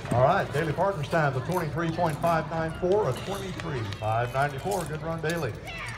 All right, Daly Partners times a 23.594, a 23.594. Good run, Daly.